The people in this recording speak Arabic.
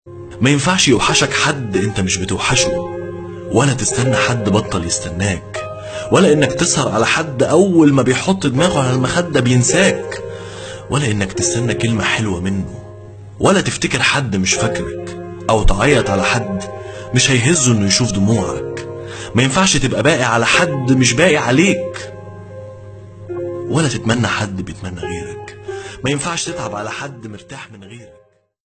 ما ينفعش يوحشك حد انت مش بتوحشه، ولا تستنى حد بطل يستناك، ولا انك تسهر على حد اول ما بيحط دماغه على المخدة بينساك، ولا انك تستنى كلمة حلوة منه، ولا تفتكر حد مش فاكرك، او تعيط على حد مش هيهزه انه يشوف دموعك. ما ينفعش تبقى باقي على حد مش باقي عليك، ولا تتمنى حد بيتمنى غيرك. ما ينفعش تتعب على حد مرتاح من غيرك.